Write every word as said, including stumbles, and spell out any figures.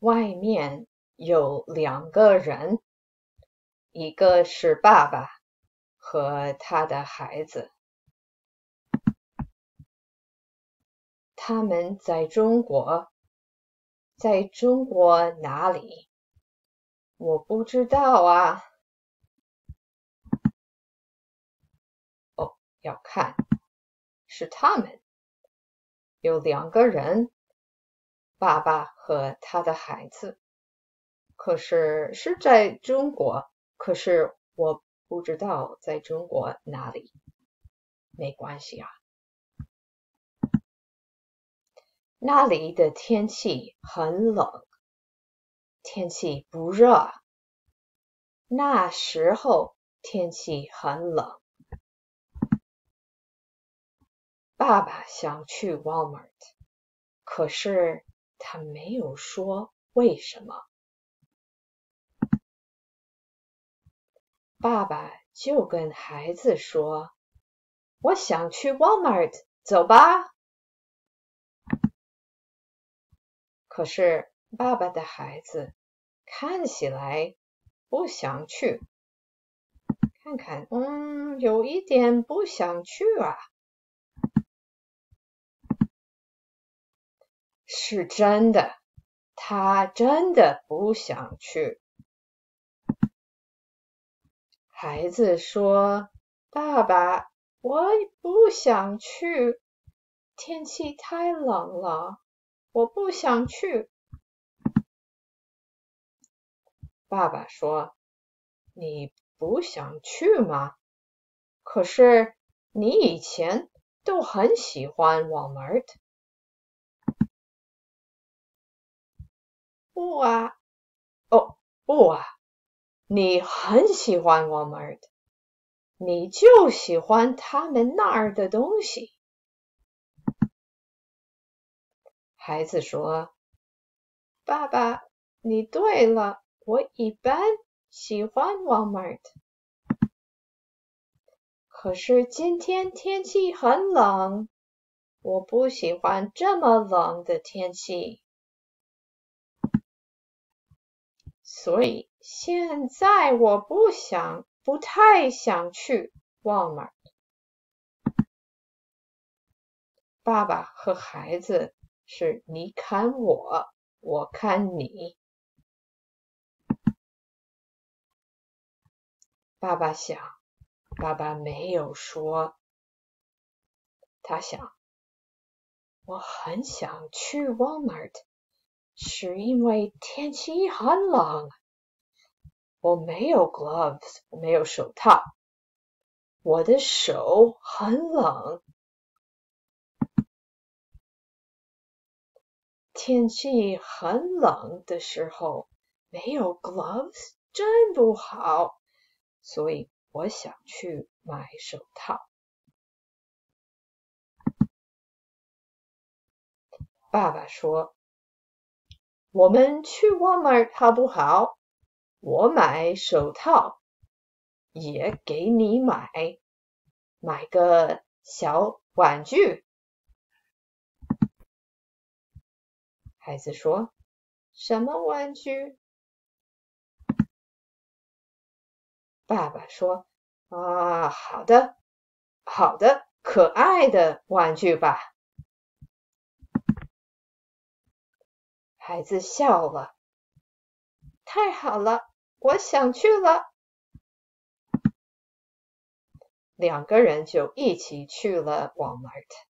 外面有两个人，一个是爸爸和他的孩子。他们在中国，在中国哪里？我不知道啊。哦，要看，是他们。有两个人，爸爸和他的孩子。可是是在中国，可是我不知道在中国哪里。没关系啊。那里的天气很冷，天气不热。那时候天气很冷。爸爸想去 Walmart， 可是他没有说为什么。爸爸就跟孩子说，我想去 Walmart， 走吧。可是爸爸的孩子看起来不想去。看看，嗯，有一点不想去啊。是真的，他真的不想去。孩子说，爸爸，我不想去，天气太冷了，我不想去。爸爸说，你不想去吗？可是你以前都很喜欢 Walmart。不啊，哦，不啊，你很喜欢 Walmart， 你就喜欢他们那儿的东西。孩子说，爸爸，你对了，我一般喜欢 Walmart。可是今天天气很冷，我不喜欢这么冷的天气。所以现在我不想，不太想去 Walmart。爸爸和孩子是你看我，我看你。爸爸想，爸爸没有说。他想，我很想去 Walmart， 是因为天气很冷。我没有 gloves， 我没有手套，我的手很冷。天气很冷的时候，没有 gloves 真不好，所以我想去买手套。爸爸说，我们去 Walmart 好不好？我买手套，也给你买，买个小玩具。孩子说，什么玩具？爸爸说，啊，好的，好的，可爱的玩具吧。孩子笑了，太好了，我想去了。两个人就一起去了 Walmart。